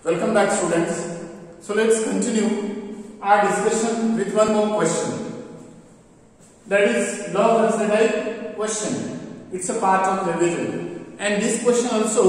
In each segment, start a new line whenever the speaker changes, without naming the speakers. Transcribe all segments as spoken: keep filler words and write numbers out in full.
Welcome back, students. So let's continue our discussion with one more question. That is log Rasadai question. It's a part of revision. And this question also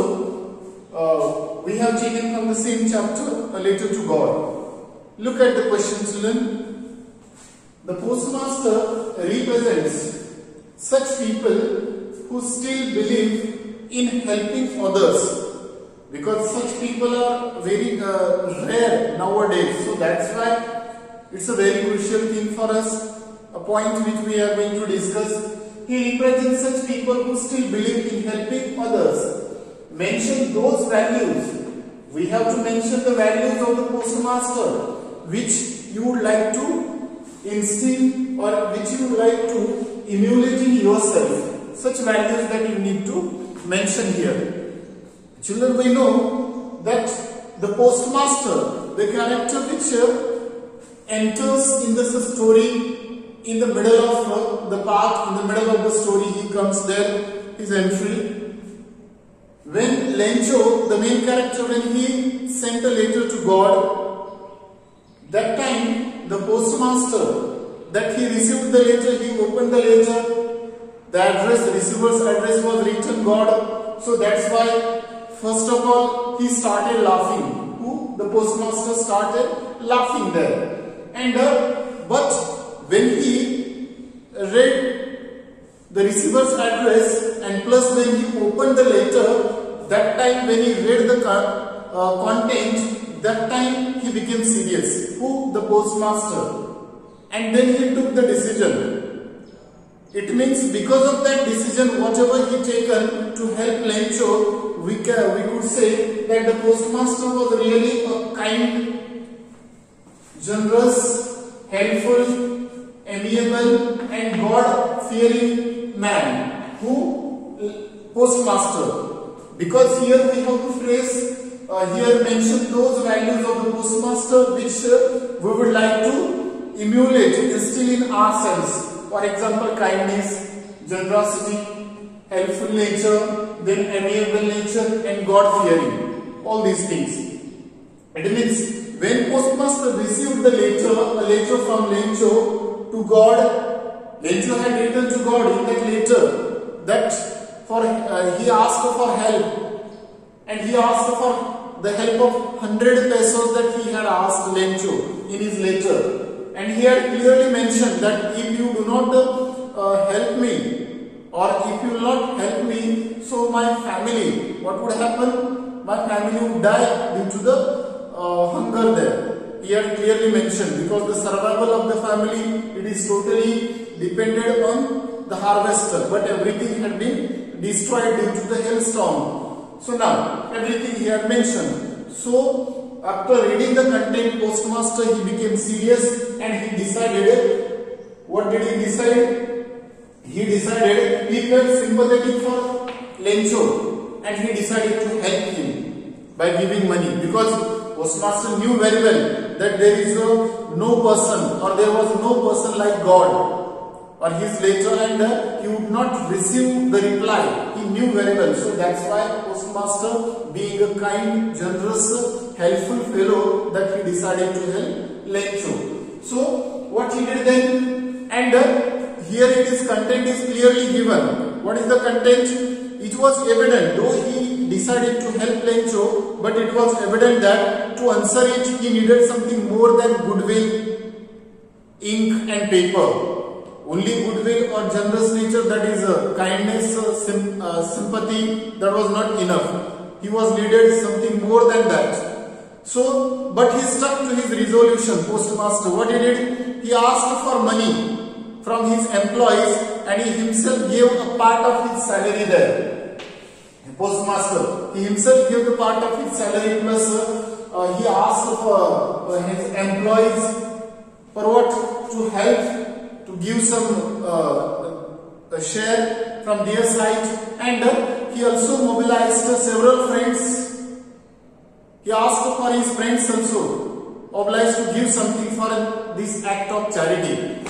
uh, we have taken from the same chapter, A Letter to God. Look at the question, children. The postmaster represents such people who still believe in helping others, because such people are very uh, rare nowadays. So that's why it's a very crucial thing for us, a point which we are going to discuss. He represents such people who still believe in helping others. Mention those values. We have to mention the values of the postmaster which you would like to instill or which you would like to emulate in yourself. Such values that you need to mention here. Children, we know that the postmaster, the character which uh, enters in the story in the middle of uh, the part, in the middle of the story, he comes there, his entry. When Lencho, the main character, when he sent a letter to God, that time the postmaster, that he received the letter, he opened the letter, the address, the receiver's address was written God. So that's why first of all, he started laughing. Who? The postmaster started laughing there. And uh, but when he read the receiver's address and plus when he opened the letter, that time when he read the uh, content, that time he became serious. Who? The postmaster. And then he took the decision. It means because of that decision, whatever he taken to help Lencho, we, can, we could say that the postmaster was really a kind, generous, helpful, amiable and God-fearing man. Who? Postmaster. Because here we have to phrase, uh, here mention those values of the postmaster which uh, we would like to emulate, instill in ourselves. For example, kindness, generosity, helpful nature, then amiable nature and God-fearing. All these things. It means when postmaster received the letter, a letter from Lencho to God, Lencho had written to God in that letter that for uh, he asked for help, and he asked for the help of one hundred pesos that he had asked Lencho in his letter. And he had clearly mentioned that if you do not uh, help me, or if you will not help me, so my family, what would happen? My family would die due to the uh, hunger there. He had clearly mentioned, because the survival of the family, it is totally dependent on the harvester, but everything had been destroyed due to the hailstorm. So now, everything he had mentioned. So, after reading the content, postmaster, he became serious and he decided, what did he decide? He decided, he felt sympathetic for Lencho and he decided to help him by giving money, because postmaster knew very well that there is a, no person or there was no person like God or his letter, and uh, he would not receive the reply. He knew very well. So that's why postmaster, being a kind, generous, helpful fellow, that he decided to help Lencho. So what he did then, and uh, here it is, content is clearly given. What is the content? It was evident, though he decided to help Lencho, but it was evident that to answer it he needed something more than goodwill, ink and paper. Only goodwill or generous nature, that is uh, kindness, uh, sim uh, sympathy, that was not enough. He was needed something more than that. So, but he stuck to his resolution, postmaster. What he did? He asked for money from his employees and he himself gave a part of his salary there. Postmaster, he himself gave the part of his salary plus uh, he asked for uh, his employees for what? To help, to give some uh, a share from their side, and uh, he also mobilized uh, several friends. He asked for his friends also obliged to give something for uh, this act of charity.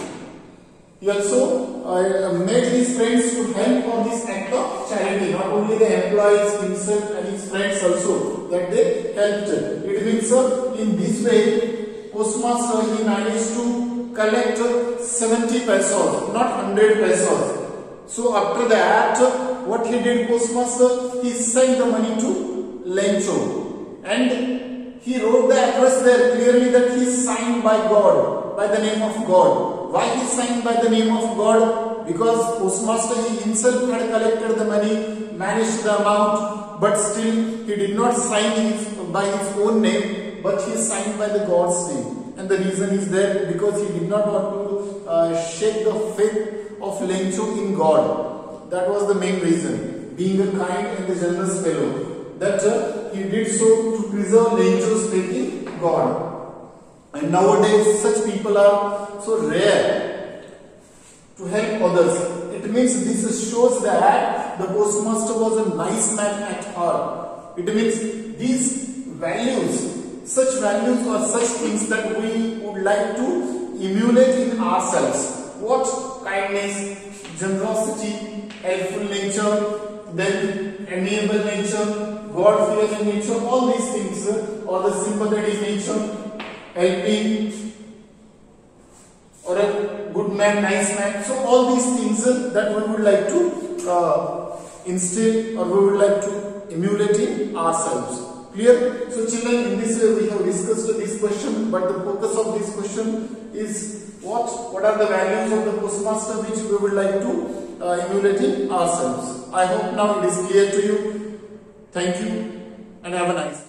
He also uh, made his friends to help on this act of charity. Not only the employees himself and his friends also, that they helped. It It means uh, in this way, postmaster he managed to collect seventy pesos, not one hundred pesos. So after that, what he did, postmaster, he sent the money to Lencho, and he wrote the address there clearly that he signed by God, by the name of God. Why he signed by the name of God? Because postmaster he himself had collected the money, managed the amount, but still he did not sign his, by his own name, but he signed by the God's name. And the reason is that because he did not want to uh, shake the faith of Lencho in God. That was the main reason. Being a kind and a generous fellow, that uh, he did so to preserve Lencho's faith in God. And nowadays such people are so rare to help others. It means this shows that the postmaster was a nice man at heart. It means these values, such values or such things that we would like to emulate in ourselves. What? Kindness, generosity, helpful nature, then amiable nature, God-fearing nature, all these things, or the sympathetic nature, helping, or a good man, nice man. So all these things that we would like to uh, instill or we would like to emulate in ourselves. Clear? So children, in this way we have discussed this question, but the focus of this question is what? What are the values of the postmaster which we would like to uh, emulate in ourselves. I hope now it is clear to you. Thank you and have a nice day.